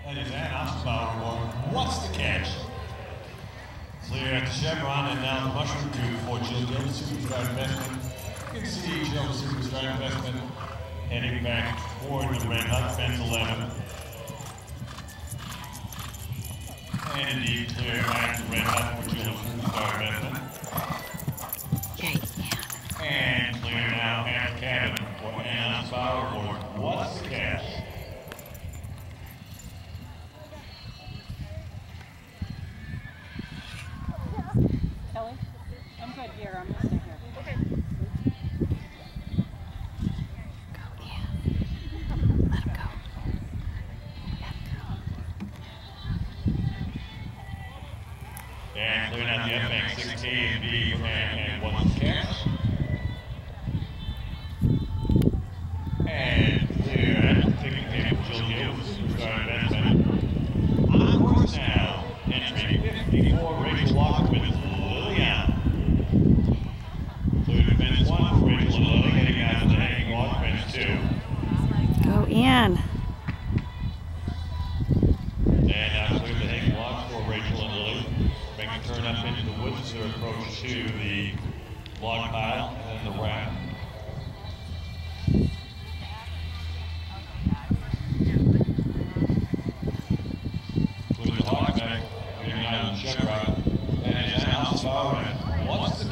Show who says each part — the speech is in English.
Speaker 1: That is Ann Ossenbauer going, what's the catch? Clear at the Chevron and now the Mushroom Tube for Jill Gill, the Superstar Investment. You can see Jill, the Superstar Investment, heading back toward the Red Hut, fence 11. And indeed clear back to Red Hut for Jill, the Superstar Investment. And clear now half cabin for Ann Ossenbauer for what's the catch?
Speaker 2: Kelly? I'm good here. I'm listening here. Okay.
Speaker 3: Go, yeah. Let him go.
Speaker 1: And clearing out the FX 6K and B and what's the catch? And clear at the ticket table, Jill Gill, Superstar Investment. On course now, entry 54, Rachel Walker with Liliana. Clear to fence 1 for Rachel and Lily, heading out to the hanging log, fence 2.
Speaker 3: Go, Ian.
Speaker 1: And now clear the hanging log for Rachel and Lily. Make a turn up into the woods to approach to the log pile and then the raft. Clear the hog back, getting out of the check route. And it's Ann Ossenbauer. What's the